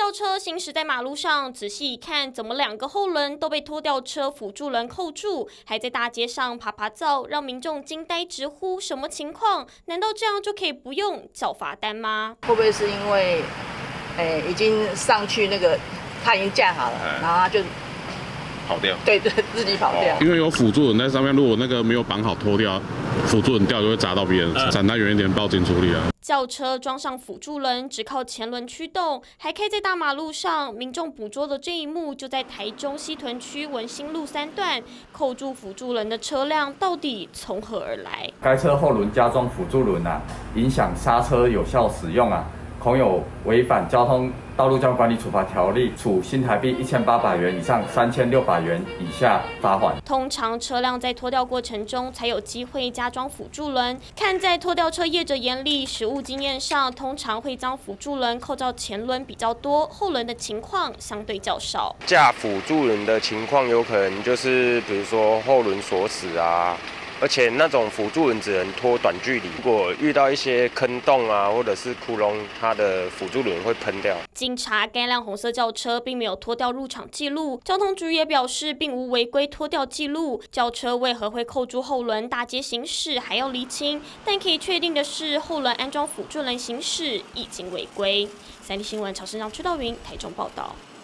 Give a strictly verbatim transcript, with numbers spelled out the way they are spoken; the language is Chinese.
轿车行驶在马路上，仔细一看，怎么两个后轮都被拖吊车辅助轮扣住，还在大街上爬爬灶，让民众惊呆直呼：什么情况？难道这样就可以不用缴罚单吗？ 会不会是因为，诶、欸，已经上去那个，他已经架好了，然后他就跑掉？ 对对，自己跑掉。 因为有辅助轮在上面，如果那个没有绑好脱掉，辅助轮掉就会砸到别人，闪他远一点，报警处理啊。 轿车装上辅助轮，只靠前轮驱动，还开在大马路上。民众捕捉的这一幕，就在台中西屯区文心路三段，扣住辅助轮的车辆到底从何而来？ 该车后轮加装辅助轮啊，影响刹车有效使用啊，恐有违反交通道路交通管理处罚条例，处新台币一千八百元以上三千六百元以下罚款。 通常车辆在拖吊过程中才有机会加装辅助轮，看在拖吊车业者眼里，实务经验上，通常会将辅助轮扣到前轮比较多，后轮的情况相对较少。 架辅助轮的情况有可能就是比如说后轮锁死啊。而且那种辅助轮只能拖短距离，如果遇到一些坑洞啊，或者是窟窿，它的辅助轮会喷掉。 经查，该辆红色轿车并没有拖吊入场记录，交通局也表示并无违规拖吊记录。轿车为何会扣住后轮大街行驶，还要厘清。但可以确定的是，后轮安装辅助轮行驶已经违规。三立新闻曹生章、屈道云台中报道。